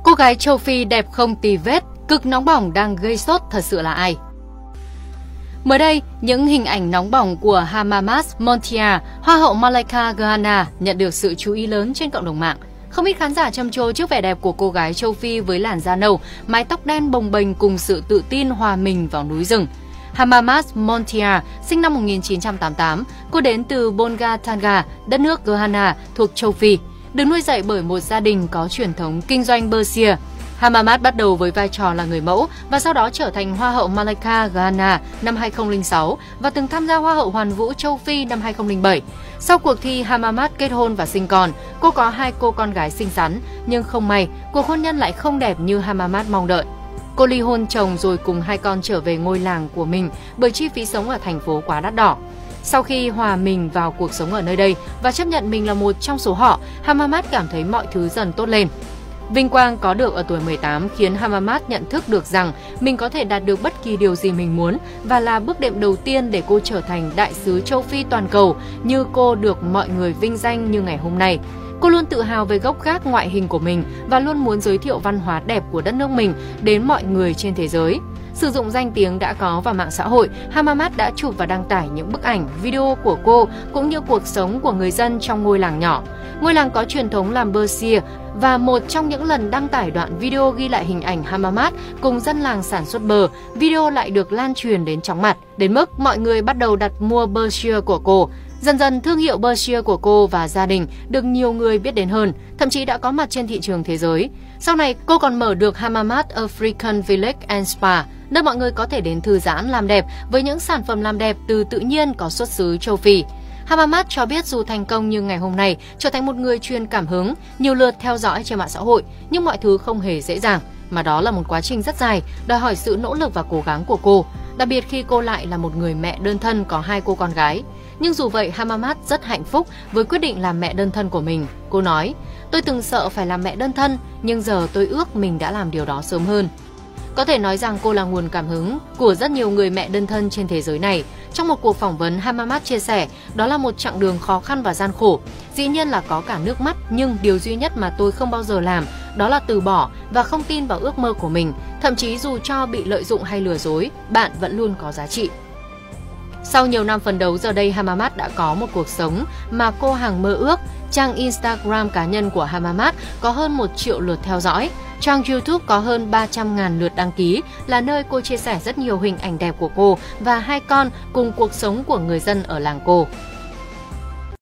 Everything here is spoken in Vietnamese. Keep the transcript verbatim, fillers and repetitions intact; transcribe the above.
Cô gái châu Phi đẹp không tì vết, cực nóng bỏng đang gây sốt thật sự là ai? Mới đây, những hình ảnh nóng bỏng của Hamamas Montiel, Hoa hậu Malaika Ghana nhận được sự chú ý lớn trên cộng đồng mạng. Không ít khán giả trầm trồ trước vẻ đẹp của cô gái châu Phi với làn da nâu, mái tóc đen bồng bềnh cùng sự tự tin hòa mình vào núi rừng. Hamamas Montiel sinh năm một nghìn chín trăm tám mươi tám, cô đến từ Bolga Tanga, đất nước Ghana thuộc châu Phi, được nuôi dạy bởi một gia đình có truyền thống kinh doanh bơ xia. Hamamas bắt đầu với vai trò là người mẫu và sau đó trở thành Hoa hậu Malaika Ghana năm hai không không sáu và từng tham gia Hoa hậu Hoàn vũ châu Phi năm hai không không bảy. Sau cuộc thi, Hamamas kết hôn và sinh con. Cô có hai cô con gái xinh xắn, nhưng không may, cuộc hôn nhân lại không đẹp như Hamamas mong đợi. Cô ly hôn chồng rồi cùng hai con trở về ngôi làng của mình bởi chi phí sống ở thành phố quá đắt đỏ. Sau khi hòa mình vào cuộc sống ở nơi đây và chấp nhận mình là một trong số họ, Hamamas cảm thấy mọi thứ dần tốt lên. Vinh quang có được ở tuổi mười tám khiến Hamamas nhận thức được rằng mình có thể đạt được bất kỳ điều gì mình muốn và là bước đệm đầu tiên để cô trở thành đại sứ châu Phi toàn cầu như cô được mọi người vinh danh như ngày hôm nay. Cô luôn tự hào về gốc gác ngoại hình của mình và luôn muốn giới thiệu văn hóa đẹp của đất nước mình đến mọi người trên thế giới. Sử dụng danh tiếng đã có vào mạng xã hội, Hamamas đã chụp và đăng tải những bức ảnh, video của cô cũng như cuộc sống của người dân trong ngôi làng nhỏ. Ngôi làng có truyền thống làm bơ xia và một trong những lần đăng tải đoạn video ghi lại hình ảnh Hamamas cùng dân làng sản xuất bơ, video lại được lan truyền đến chóng mặt, đến mức mọi người bắt đầu đặt mua bơ xia của cô. Dần dần thương hiệu bơ xia của cô và gia đình được nhiều người biết đến hơn, thậm chí đã có mặt trên thị trường thế giới. Sau này, cô còn mở được Hamamas African Village and Spa, nơi mọi người có thể đến thư giãn làm đẹp với những sản phẩm làm đẹp từ tự nhiên có xuất xứ châu Phi. Hamamas cho biết dù thành công như ngày hôm nay, trở thành một người truyền cảm hứng, nhiều lượt theo dõi trên mạng xã hội, nhưng mọi thứ không hề dễ dàng, mà đó là một quá trình rất dài, đòi hỏi sự nỗ lực và cố gắng của cô, đặc biệt khi cô lại là một người mẹ đơn thân có hai cô con gái. Nhưng dù vậy, Hamamas rất hạnh phúc với quyết định làm mẹ đơn thân của mình. Cô nói, tôi từng sợ phải làm mẹ đơn thân, nhưng giờ tôi ước mình đã làm điều đó sớm hơn. Có thể nói rằng cô là nguồn cảm hứng của rất nhiều người mẹ đơn thân trên thế giới này. Trong một cuộc phỏng vấn, Hamamas chia sẻ, đó là một chặng đường khó khăn và gian khổ. Dĩ nhiên là có cả nước mắt, nhưng điều duy nhất mà tôi không bao giờ làm, đó là từ bỏ và không tin vào ước mơ của mình. Thậm chí dù cho bị lợi dụng hay lừa dối, bạn vẫn luôn có giá trị. Sau nhiều năm phấn đấu, giờ đây Hamamas đã có một cuộc sống mà cô hằng mơ ước. Trang Instagram cá nhân của Hamamas có hơn một triệu lượt theo dõi. Trang YouTube có hơn ba trăm nghìn lượt đăng ký, là nơi cô chia sẻ rất nhiều hình ảnh đẹp của cô và hai con cùng cuộc sống của người dân ở làng cô.